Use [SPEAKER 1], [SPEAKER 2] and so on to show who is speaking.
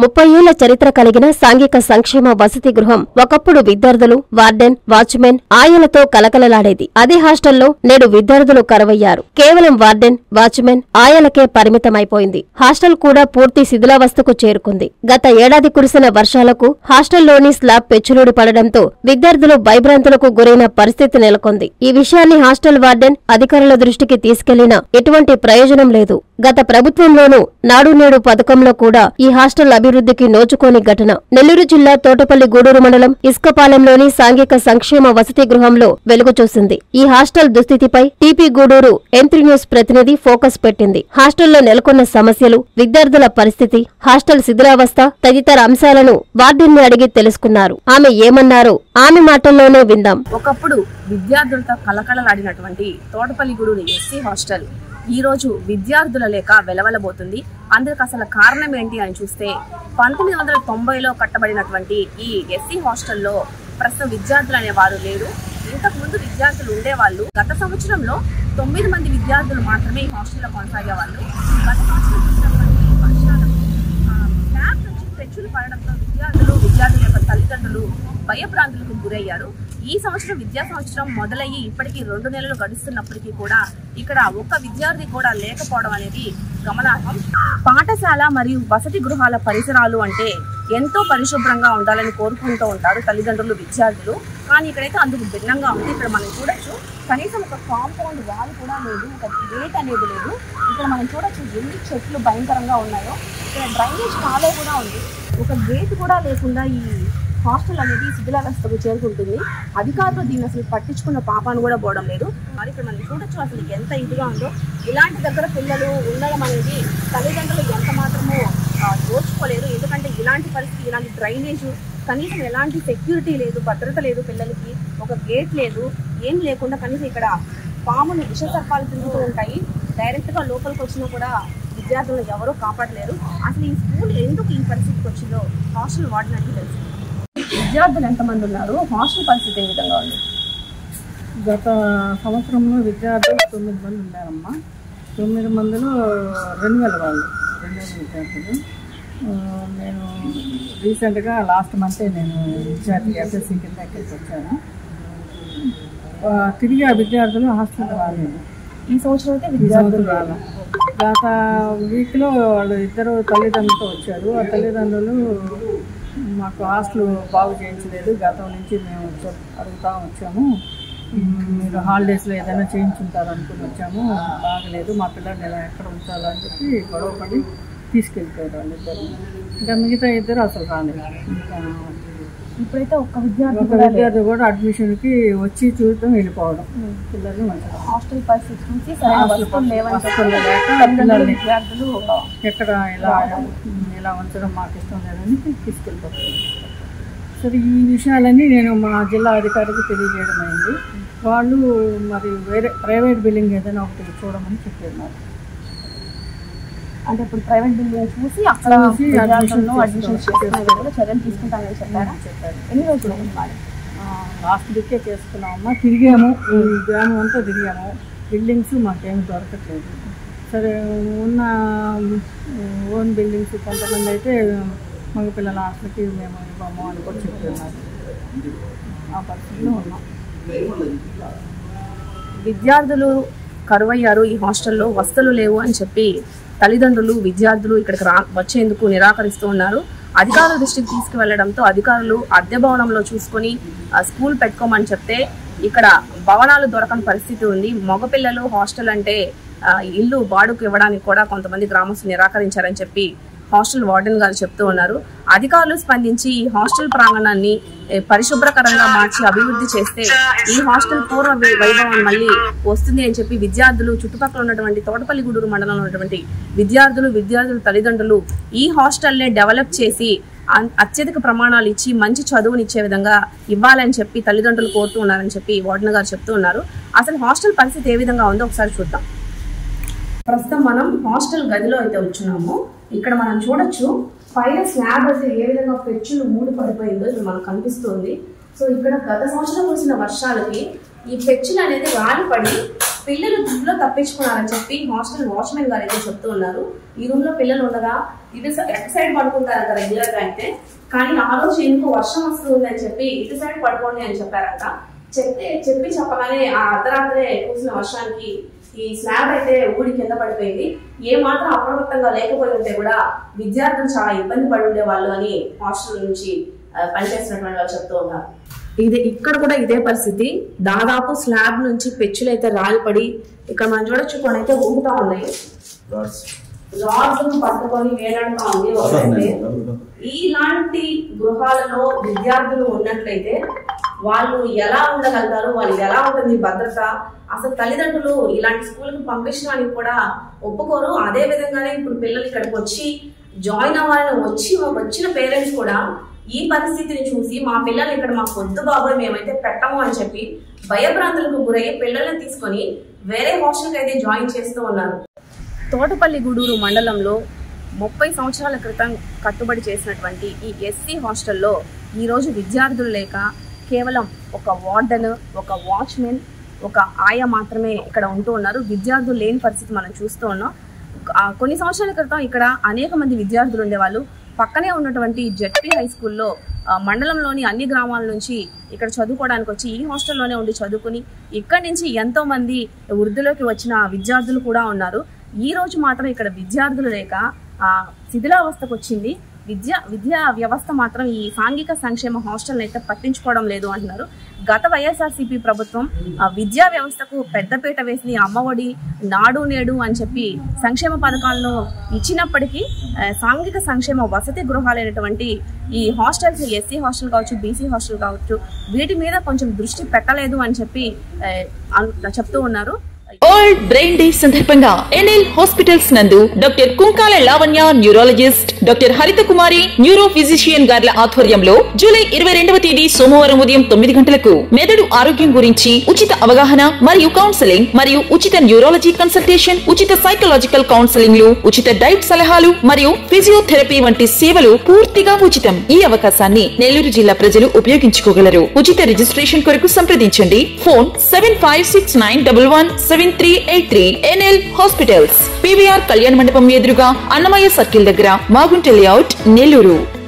[SPEAKER 1] 30 ఏళ్ల చరిత్ర కలిగిన సాంఘిక సంక్షేమ వసతి గృహం ఒకప్పుడు విద్యార్థులు, వార్డెన్, వాచ్మెన్, ఆయలతో కలకలలాడేది. అదే హాస్టల్లో నేడు విద్యార్థులు కరువయ్యారు. కేవలం వార్డెన్, వాచ్మెన్, ఆయలకే పరిమితమైపోయింది. హాస్టల్ కూడా పూర్తి శిథిలావస్థకు చేరుకుంది. గత ఏడాది కురిసిన వర్షాలకు హాస్టల్లోని స్లాబ్ పెచ్చులుడి పడడంతో విద్యార్థులు భయభ్రాంతులకు గురైన పరిస్థితి నెలకొంది. ఈ విషయాన్ని హాస్టల్ వార్డెన్ అధికారుల దృష్టికి తీసుకెళ్లినా ఎటువంటి ప్రయోజనం లేదు. గత ప్రభుత్వంలోనూ నాడు నేడు పథకంలో కూడా ఈ హాస్టల్ అభివృద్ధికి నోచుకోని ఘటన. నెల్లూరు జిల్లా తోటపల్లి గూడూరు మండలం ఇసుకపాలెంలోని సాంఘిక సంక్షేమ వసతి గృహంలో వెలుగు చూసింది. ఈ హాస్టల్ దుస్థితిపై టీపీ గూడూరు M3 న్యూస్ ప్రతినిధి ఫోకస్ పెట్టింది. హాస్టల్లో నెలకొన్న సమస్యలు, విద్యార్థుల పరిస్థితి, హాస్టల్ శిథిలావస్థ తదితర అంశాలను వార్డెన్ని అడిగి తెలుసుకున్నారు. ఆమె ఏమన్నారో ఆమె మాటల్లోనే విందాం.
[SPEAKER 2] ఒకప్పుడు విద్యార్థులతో కలకలలాడినటువంటి తోటపల్లి గూడూరు ఎస్సీ హాస్టల్ ఈ రోజు విద్యార్థుల లేక వెలవెలబోతుంది. అందుకు అసలు కారణం ఏంటి అని చూస్తే 1990లో కట్టబడినటువంటి ఈ ఎస్సీ హాస్టల్లో ప్రస్తుతం విద్యార్థులు అనేవారు లేరు. ఇంతకు ముందు విద్యార్థులు ఉండేవాళ్ళు. గత సంవత్సరంలో 9 మంది విద్యార్థులు మాత్రమే ఈ హాస్టల్లో కొనసాగేవాళ్ళు. గత సంవత్సరం వర్షాలకు స్లాబ్ నుంచి పెచ్చులు పడడంతో విద్యార్థుల యొక్క తల్లిదండ్రులు భయభ్రాంతులకు గురయ్యారు. ఈ సంవత్సరం విద్యా సంవత్సరం మొదలయ్యి ఇప్పటికీ 2 నెలలు గడుస్తున్నప్పటికీ కూడా ఇక్కడ ఒక్క విద్యార్థి కూడా లేకపోవడం అనేది గమనార్హం. పాఠశాల మరియు వసతి గృహాల పరిసరాలు అంటే ఎంతో పరిశుభ్రంగా ఉండాలని కోరుకుంటూ ఉంటారు తల్లిదండ్రులు, విద్యార్థులు. కానీ ఇక్కడైతే అందుకు భిన్నంగా ఉంది. ఇక్కడ మనం చూడొచ్చు, కనీసం ఒక కాంపౌండ్ వాల్ కూడా లేదు, ఒక గేట్ అనేది లేదు. ఇక్కడ మనం చూడొచ్చు ఎన్ని చెట్లు భయంకరంగా ఉన్నాయో. ఇక్కడ డ్రైనేజ్ కాలే కూడా ఉంది. ఒక గేట్ కూడా లేకుండా ఈ హాస్టల్ అనేది శిథిలావస్థకు చేరుకుంటుంది. అధికారులు దీన్ని అసలు పట్టించుకున్న పాపాను కూడా పోవడం లేదు. మరి ఇక్కడ మనం చూడొచ్చు అసలు ఎంత ఇదిగా ఉందో. ఇలాంటి దగ్గర పిల్లలు ఉండడం అనేది తల్లిదండ్రులు ఎంత మాత్రమో దోచుకోలేరు. ఎందుకంటే ఇలాంటి పరిస్థితి, ఇలాంటి డ్రైనేజ్, కనీసం ఎలాంటి సెక్యూరిటీ లేదు, భద్రత లేదు, పిల్లలకి ఒక గేట్ లేదు, ఏం లేకుండా కనీసం ఇక్కడ పాములు, విషసర్పాలు తిరుగుతూ ఉంటాయి. డైరెక్ట్గా లోపలికి వచ్చినా కూడా విద్యార్థులను ఎవరూ కాపాడలేరు. అసలు ఈ స్కూల్ ఎందుకు ఈ పరిస్థితికి వచ్చిందో హాస్టల్ వార్డెన్కి తెలుసు. విద్యార్థులు ఎంతమంది ఉన్నారు, హాస్టల్ పరిస్థితి ఏ విధంగా ఉంది?
[SPEAKER 3] గత సంవత్సరంలో విద్యార్థులు 9 మంది ఉన్నారమ్మా. 9 మందిలో 2000 వాళ్ళు, 2000 విద్యార్థులు. నేను రీసెంట్గా లాస్ట్ మంతే నేను విద్యార్థి FSC కింద ఎక్కడికి వచ్చాను. తిరిగి ఆ విద్యార్థులు హాస్టల్కి రాలేదు.
[SPEAKER 2] ఈ సంవత్సరం అయితే విద్యార్థులు రాలేదు.
[SPEAKER 3] గత వీక్లో వాళ్ళు ఇద్దరు తల్లిదండ్రులతో వచ్చారు. ఆ తల్లిదండ్రులు మాకు హాస్టల్ బాగు చేయించలేదు, గతం నుంచి మేము అడుగుతూ వచ్చాము, మీరు హాలిడేస్లో ఏదైనా చేయించుంటారు అనుకుని వచ్చాము, బాగలేదు, మా పిల్లల్ని ఎలా ఎక్కడ ఉంచాలని చెప్పి గొడవపడి తీసుకెళ్ళిపోయారు వాళ్ళిద్దరు. ఇంకా మిగతా ఇద్దరు అసలు రాలేదు. ఇంకా
[SPEAKER 2] ఇప్పుడైతే ఒక్క విద్యార్థి
[SPEAKER 3] కూడా అడ్మిషన్కి వచ్చి చూడటం, వెళ్ళిపోవడం. పిల్లలు
[SPEAKER 2] హాస్టల్ పరిస్థితి నుంచి విద్యార్థులు
[SPEAKER 3] ఎక్కడ ఇలా ఉంచడం మాకు ఇష్టం లేదని తీసుకెళ్ళిపోతారు. సరే, ఈ విషయాలన్నీ నేను మా జిల్లా అధికారికి తెలియజేయడం అయింది. వాళ్ళు మరి వేరే ప్రైవేట్ బిల్డింగ్ ఏదైనా ఒకటి చూడమని చెప్పారు.
[SPEAKER 2] అంటే ఇప్పుడు ప్రైవేట్ బిల్డింగ్ చూసి అక్కడ అడ్మిషన్ చర్యలు తీసుకుంటామని చెప్పారు. ఎన్ని రోజులు
[SPEAKER 3] లాస్ట్ వీకే చేసుకున్నామమ్మా. తిరిగాము, ఈ గ్రామం అంతా తిరిగాము, బిల్డింగ్స్ మాకేమి దొరకట్లేదు. సరే, ఉన్న ఓన్ బిల్డింగ్స్ కొంతమంది అయితే మగపిల్లల హాస్టల్కి మేము ఇవ్వము అని కూడా చెప్తున్నారు. ఆ పరిస్థితిలో ఉన్నాం.
[SPEAKER 2] విద్యార్థులు కరువయ్యారు, ఈ హాస్టల్లో వసతులు లేవు అని చెప్పి తల్లిదండ్రులు, విద్యార్థులు ఇక్కడికి వచ్చేందుకు నిరాకరిస్తూ ఉన్నారు. అధికారుల దృష్టికి తీసుకువెళ్లడంతో అధికారులు అద్దె భవనంలో చూసుకొని స్కూల్ పెట్టుకోమని చెప్తే ఇక్కడ భవనాలు దొరకని పరిస్థితి ఉంది. మగపిల్లలు హాస్టల్ అంటే ఇల్లు బాడుకు ఇవ్వడానికి కూడా కొంతమంది గ్రామస్తులు నిరాకరించారని చెప్పి హాస్టల్ వార్డెన్ గారు చెప్తూ ఉన్నారు. అధికారులు స్పందించి ఈ హాస్టల్ ప్రాంగణాన్ని పరిశుభ్రకరంగా మార్చి అభివృద్ధి చేస్తే ఈ హాస్టల్ పూర్వ వైభవం మళ్ళీ వస్తుంది అని చెప్పి విద్యార్థులు, చుట్టుపక్కల ఉన్నటువంటి తోటపల్లి గూడూరు మండలంలో ఉన్నటువంటి విద్యార్థుల తల్లిదండ్రులు ఈ హాస్టల్నే డెవలప్ చేసి అత్యధిక ప్రమాణాలు ఇచ్చి మంచి చదువునిచ్చే విధంగా ఇవ్వాలని చెప్పి తల్లిదండ్రులు కోరుతూ ఉన్నారని చెప్పి వార్డెన్ గారు చెప్తూ ఉన్నారు. అసలు హాస్టల్ పరిస్థితి ఏ విధంగా ఉందో ఒకసారి చూద్దాం. ప్రస్తుతం మనం హాస్టల్ గదిలో అయితే వచ్చున్నాము. ఇక్కడ మనం చూడొచ్చు పైన స్లాబ్ అయితే ఏ విధంగా పెచ్చులు మూడు పడిపోయిందో ఇక్కడ మనకు కనిపిస్తుంది. సో ఇక్కడ గత సంవత్సరం కురిసిన వర్షాలకి ఈ పెచ్చులు అనేది రాలిపడి పిల్లలు ఇంట్లో తప్పించుకున్నారని చెప్పి హాస్టల్ వాచ్మెన్ గారు అయితే చెప్తూ ఉన్నారు. ఈ రూమ్ లో పిల్లలు ఉండగా ఇటు సైడ్ పడుకుంటారంట రెగ్యులర్ గా అయితే, కానీ ఆ రోజు ఎందుకు వర్షం వస్తుంది అని చెప్పి ఇటు సైడ్ పడుకోండి అని చెప్పారంట. చెప్పగానే ఆ అర్ధరాత్రే కూసిన వర్షానికి ఈ స్లాబ్ అయితే ఊడి కింద పడిపోయింది. ఏ మాత్రం అప్రమత్తంగా లేకపోయి ఉంటే కూడా విద్యార్థులు చాలా ఇబ్బంది పడి ఉండేవాళ్ళు అని హాస్టల్ నుంచి పనిచేస్తున్నటువంటి వాళ్ళు చెప్తూ ఉన్నారు. ఇక్కడ కూడా ఇదే పరిస్థితి. దాదాపు స్లాబ్ నుంచి పెచ్చులు అయితే రాలిపడి ఇక్కడ మనం చూడొచ్చు కొన్ని అయితే ఊగుతా ఉన్నాయి. రాడ్స్ పట్టుకొని వేలాడుతా ఉంది. ఒకటైతే ఇలాంటి గృహాలలో విద్యార్థులు ఉన్నట్లయితే వాళ్ళు ఎలా ఉండగలుగుతారు, వాళ్ళు ఎలా ఉంటుంది భద్రత, అసలు తల్లిదండ్రులు ఇలాంటి స్కూల్కి పంపించడానికి కూడా ఒప్పుకోరు. అదే విధంగానే ఇప్పుడు పిల్లలు ఇక్కడికి వచ్చి జాయిన్ అవ్వాలని వచ్చిన పేరెంట్స్ కూడా ఈ పరిస్థితిని చూసి మా పిల్లలు ఇక్కడ మాకు వద్దు బాబోయ్ మేమైతే పెట్టము అని చెప్పి భయభ్రాంతులకు గురయ్యి పిల్లల్ని తీసుకొని వేరే హాస్టల్కి అయితే జాయిన్ చేస్తూ ఉన్నారు. తోటపల్లి గూడూరు మండలంలో 30 సంవత్సరాల క్రితం కట్టుబడి చేసినటువంటి ఈ ఎస్సీ హాస్టల్లో ఈరోజు విద్యార్థులు లేక కేవలం ఒక వార్డెన్, ఒక వాచ్మెన్, ఒక ఆయా మాత్రమే ఇక్కడ ఉంటూ ఉన్నారు. విద్యార్థులు లేని పరిస్థితి మనం చూస్తూ ఉన్నాం. కొన్ని సంవత్సరాల క్రితం ఇక్కడ అనేక మంది విద్యార్థులు ఉండేవాళ్ళు. పక్కనే ఉన్నటువంటి జెడ్పీ హై స్కూల్లో మండలంలోని అన్ని గ్రామాల నుంచి ఇక్కడ చదువుకోవడానికి వచ్చి ఈ హాస్టల్లోనే ఉండి చదువుకుని ఇక్కడి నుంచి ఎంతో మంది వృద్ధిలోకి వచ్చిన విద్యార్థులు కూడా ఉన్నారు. ఈ రోజు మాత్రం ఇక్కడ విద్యార్థులు లేక శిథిలావస్థకు వచ్చింది. విద్యా వ్యవస్థ మాత్రం ఈ సాంఘిక సంక్షేమ హాస్టల్ అయితే పట్టించుకోవడం లేదు అంటున్నారు. గత వైఎస్ఆర్సీపీ ప్రభుత్వం విద్యా వ్యవస్థకు పెద్దపీట వేసి అమ్మఒడి, నాడు నేడు అని చెప్పి సంక్షేమ పథకాలను ఇచ్చినప్పటికీ సాంఘిక సంక్షేమ వసతి గృహాలైనటువంటి ఈ హాస్టల్స్, ఎస్సీ హాస్టల్ కావచ్చు, బీసీ హాస్టల్ కావచ్చు, వీటి మీద కొంచెం దృష్టి పెట్టలేదు అని చెప్పి చెప్తూ ఉన్నారు.
[SPEAKER 4] వరల్డ్ బ్రెయిన్ డే సందర్భంగా ఎన్ఎల్ హాస్పిటల్స్ నందు doctor Kunkala Lavanya neurologist, doctor Haritha Kumari neuro physician గార్ల ఆధ్వర్యంలో జూలై 22వ తేదీ సోమవారం ఉదయం 9 గంటలకు మెదడు ఆరోగ్యం గురించి ఉచిత అవగాహన మరియు కౌన్సెలింగ్ మరియు ఉచిత న్యూరాలజీ కన్సల్టేషన్, ఉచిత సైకలాజికల్ కౌన్సెలింగ్లు, ఉచిత డైట్ సలహాలు మరియు ఫిజియోథెరపీ వంటి సేవలు పూర్తిగా ఉచితం. ఈ అవకాశాన్ని నెల్లూరు జిల్లా ప్రజలు ఉపయోగించుకోగలరు. ఉచిత రిజిస్ట్రేషన్ కొరకు సంప్రదించండి. ఫోన్ 7569117383. ఎన్ఎల్ హాస్పిటల్స్, పీవీఆర్ కళ్యాణ మండపం ఎదురుగా అన్నమయ్య సర్కిల్ దగ్గర, మాగుంట లేఅవుట్, నెల్లూరు.